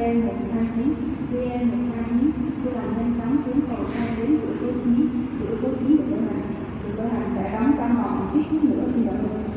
VN-A582, VN-A582, các bạn nhanh chóng xuống cầu xe đến cửa số 9 để cửa hàng sẽ đóng trong vòng ít phút nữa. Xin cảm ơn.